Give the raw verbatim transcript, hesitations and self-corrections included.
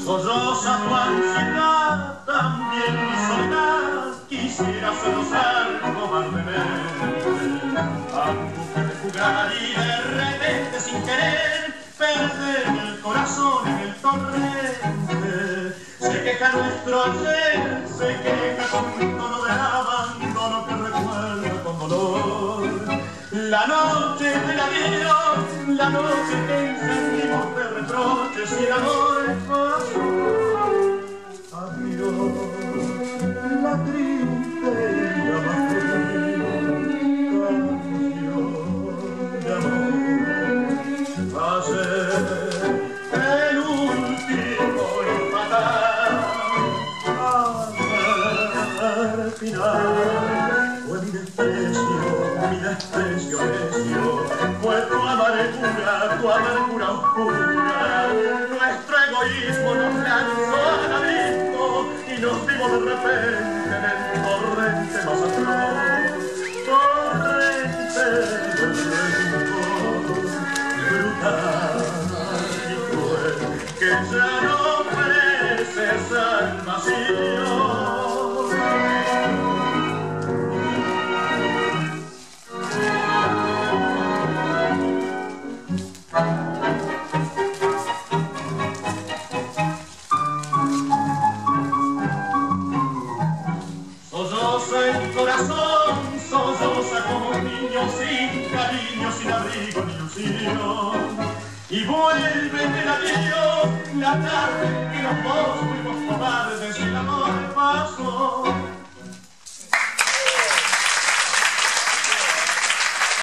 Solloza tu ansiedad, también mi soledad, quisiera solozar cobardemente. Angustia de jugar y de repente sin querer perder el corazón en el torrente. Se queja nuestro ayer, se queja con un tono de abandono que recuerda con dolor la noche del adiós, la noche que encendimos de reproches y el amor pasó. Adiós, la triste y la más feliz canción de amor. Ayer, el último y fatal al final fue mi desprecio, mi desprecio necio, fue tu amargura, tu amargura oscura. Nuestro egoísmo nos lanzó al abismo y nos vimos de repente en el torrente más atroz, torrente del rencor brutal y cruel que ya no merece salvación. Solloza el corazón, solloza como un niño sin cariño, sin abrigo ni ilusión. Y vuelve del adiós la tarde que nos